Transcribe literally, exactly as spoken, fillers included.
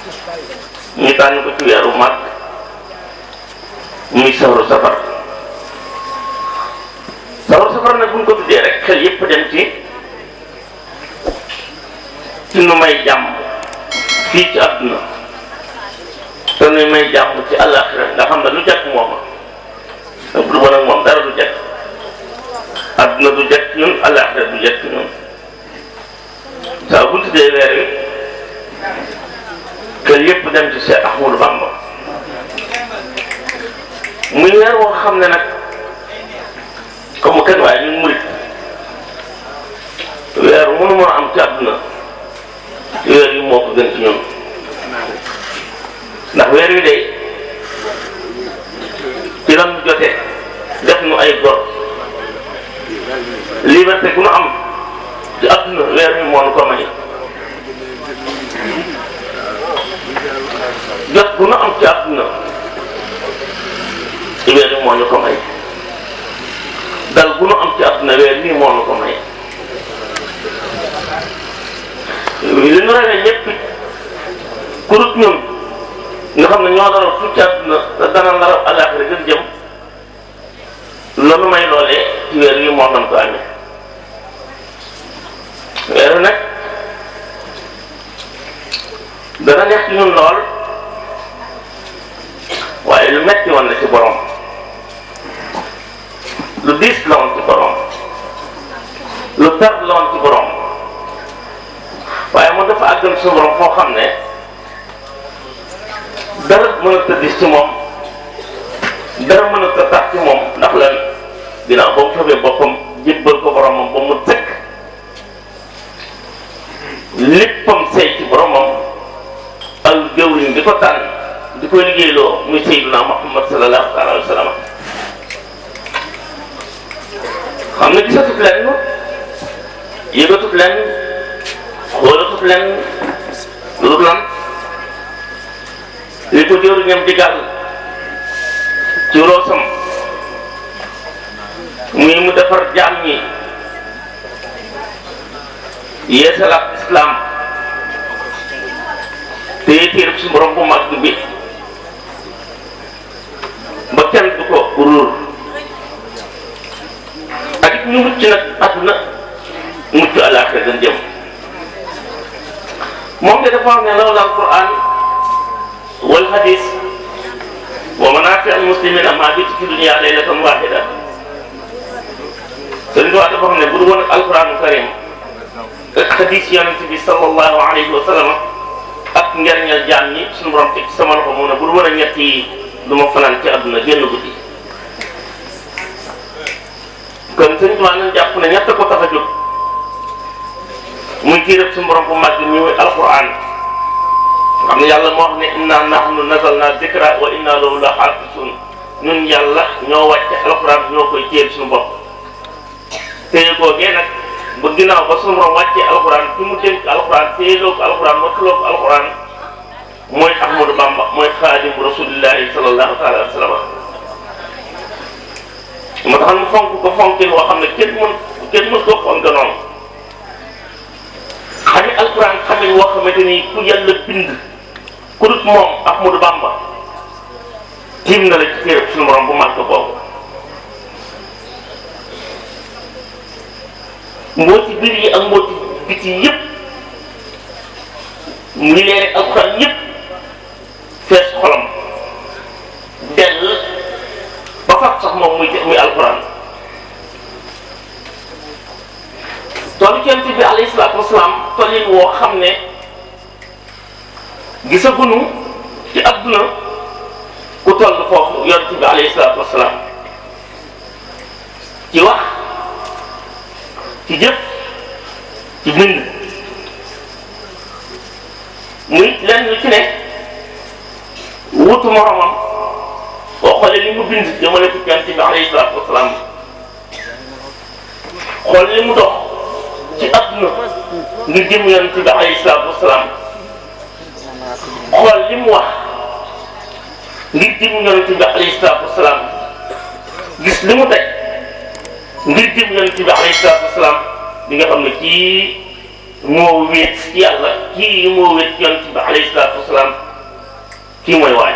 ñu tànn ko ci weeru mag muy sawru safar sawru safar nag bu ñu ko tuddee rek xel yépp dem ci ci nu may jàmm fii ci àdduna te nu may jàmm ci àllaaxira nga xam ne lu jekk mooma lu bon ak moom dara du jekk àdduna du jekk ñun àllaaxira du jekk ñun saa bu tuddee weer wi xel yépp dem ci Seex Ahmadu Bamba muy weer woo xam ne nag comme kenn waaye ñun murit weer mënu mën a am ci àdduna weer yi moo ko gën ci ñun ndax weer wi day ci lan jotee def nu ay gor liberté gu nu am ci àdduna weer wi moo nu ko may jot gu nu am ci àdduna weer wi moo ñu ko may dal gu nu am ci àdduna weer wi moo nu ko may li ñu rawee ñëpp kurut ñun nga xam ne ñoo dara fu ci àdduna te dana la raw àllaaxira gën jëm loolu may loolee ci weer wi moo nañ ko amee weer wi nag dana neex ci ñun lool waaye lu metti woon la ci borom lu diis la woon ci borom lu perte la woon ci borom waaye moom dafa àggal suñu borom foo xam ne dara mën a tëddis ci moom dara mën a tëddaat ci moom ndax lan ginnaaw ba mu fabee boppam jébbal ko boromam ba mu tëkk léppam sey ci boromam ak jëwriñ di ko tànn di ko liggéeyloo muy Seydina Muhammad sallallahu alayhi wa sallam xam ne gisatut leen yëgatut leen xoolatut leen lu lan li ko jëwriñam di gàll ci roosam muy mu defar jaam ñi yeesalaat islam te téereb si borom bu mag bi ba kenn du ko ruur ak it ñu mucc nag àdduna mucc àllaaxira gën jëm moom de dafa wax ne lawla alquran wal hadis wa manaafi al muslimina ma bit fi dunya laylatan wahida sëriñ Tuubaa dafa xam ne bu dul woon ak alquranu karim ak hadis yonent bi sallallahu alayhi wa sallam ak njariñal jaam ñi suñu borom teg ci sama loxo mu ne bu dul woon ak ñett yi du ma fanaan ci àdduna génn guddi kon sëriñ Tuubaa nañ jàpp ne ñett ko tax a jóg muy téereb suñu borom bu mag bi muy alquran xam ne yàlla moo wax ne inna nahnu nazalna dikra wa inna lahu la xaafisun ñun yàlla ñoo wàcce alquran ñoo koy téye suñu bopp téye googee nag ba ginnaaw ba suñu borom wàccee alquran fi mu dénk alquran téyeloo ko alquran wattuloo ko alquran mooy Ahmadu Bamba mooy xaadim rasulillahi sallallahu taala wa sallam moo tax mu fonk ko fonkin woo xam ne kenn mën kenn mën koo fonk noonu xamit alquran xamit woo xamante ni ku yàlla bind ku dut moom Ahmadu Bamba tiim na la ci téereb suñu borom bu màgg boobu mbooti biir yi ak mbooti biti yëpp ngi leere alquran yëpp fees xolam dell ba fat sax moom muy muy alquran toolu yonent bi alayhi salaatu wasalaam tollin woo xam ne gisagunu ci adduna ku toll foofu yonent bi alayhi salaatu wasalaam ci wax ci jëf ci bind muy lenn lu ci ne wutu moromam boo xoolee li mu bind jëmale ko yonent bi alayhi salaatu wasalaam xool li mu dox ci adduna ngir jëm yonent bi alayhi salaatu wasalaam xool li mu wax ngir jëm yonent bi alayhi salaatu wasalaam gis li mu daj ngir jëm yonent bi alayhi salaatu wasalaam li nga xam ne kii moo wéet ci yàlla kii moo wéet yonent bi alayhi salaatu wasalaam kii mooy waaj